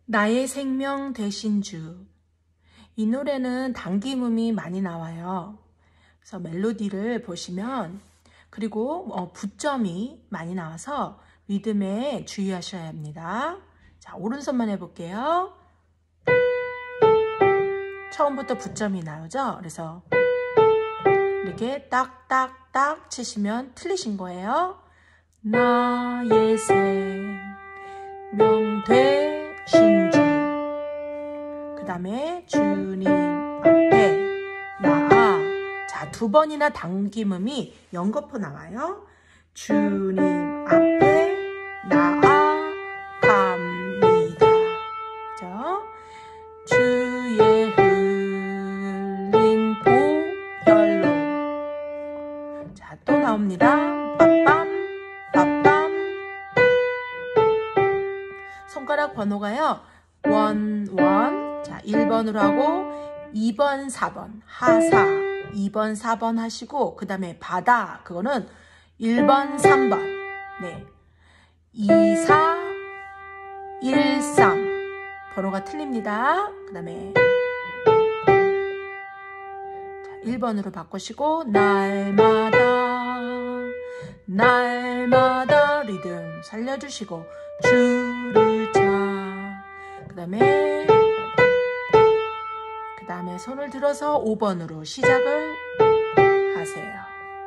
나의 생명 되신 주. 이 노래는 당김음이 많이 나와요. 그래서 멜로디를 보시면, 그리고 부점이 많이 나와서 리듬에 주의하셔야 합니다. 자, 오른손만 해볼게요. 처음부터 부점이 나오죠? 그래서 이렇게 딱딱딱 치시면 틀리신 거예요. 나의 생명 되신 주. 그 다음에 주님 앞에 나아. 자, 두 번이나 당김음이 연거푸 나와요. 주님 앞에 나아갑니다. 그죠? 주의 흘린 보혈로. 자, 또 나옵니다. 빠빰 빠빰. 손가락 번호가요. 1, 1. 자, 1번으로 하고 2번, 4번 하사. 2번, 4번 하시고 그 다음에 바다. 그거는 1번, 3번. 네. 2, 4, 1, 3. 번호가 틀립니다. 그 다음에 1번으로 바꾸시고 날마다 리듬 살려주시고 주를 차. 그 다음에 손을 들어서 5번으로 시작을 하세요.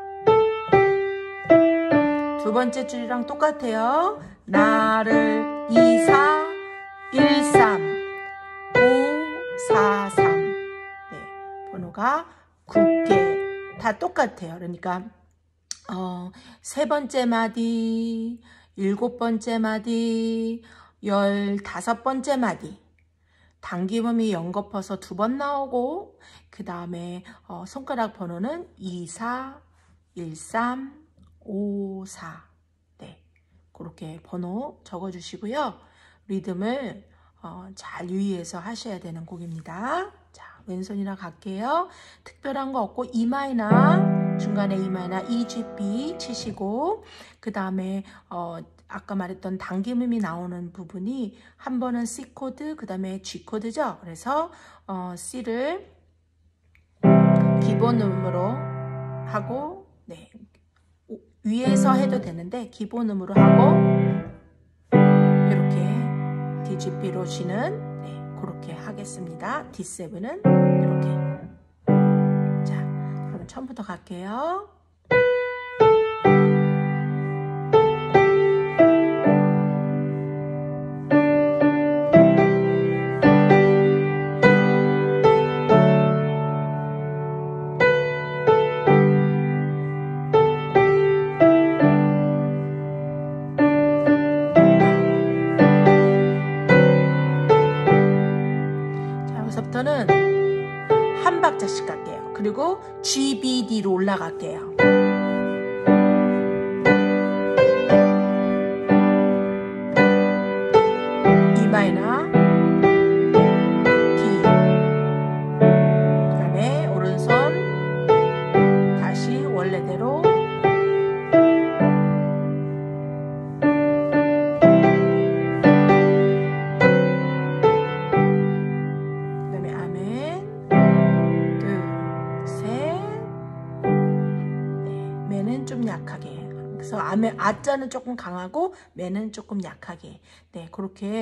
두 번째 줄이랑 똑같아요. 나를 2, 4, 1, 3, 5, 4, 3. 네, 번호가 9개 다 똑같아요. 그러니까 세 번째 마디, 7번째 마디, 15번째 마디. 당김음이 연거퍼서 2번 나오고 그 다음에 손가락 번호는 2, 4, 1, 3, 5, 4. 네, 그렇게 번호 적어주시고요. 리듬을 잘 유의해서 하셔야 되는 곡입니다. 자, 왼손이나 갈게요. 특별한 거 없고 E마이너, 중간에 E마이너, E, G, B 치시고 그 다음에 아까 말했던 당김음이 나오는 부분이 한 번은 C 코드, 그 다음에 G 코드죠. 그래서 C를 기본음으로 하고, 네, 위에서 해도 되는데 기본음으로 하고 이렇게 DGB로 쉬는, 네, 그렇게 하겠습니다. D7은 이렇게. 자, 그럼 처음부터 갈게요. 여기서부터는 한 박자씩 갈게요. 그리고 G, B, D로 올라갈게요. E 마이너, D. 그 다음에 오른손 다시 원래대로. 좀 약하게. 그래서 아자는 조금 강하고 매는 조금 약하게. 네, 그렇게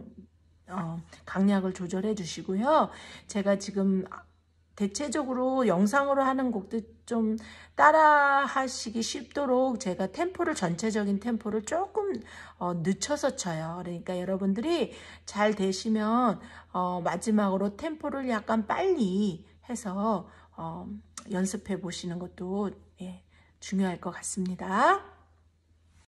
강약을 조절해 주시고요. 제가 지금 대체적으로 영상으로 하는 곡도 좀 따라 하시기 쉽도록 제가 템포를, 전체적인 템포를 조금 늦춰서 쳐요. 그러니까 여러분들이 잘 되시면 마지막으로 템포를 약간 빨리 해서 연습해 보시는 것도, 예, 중요할 것 같습니다.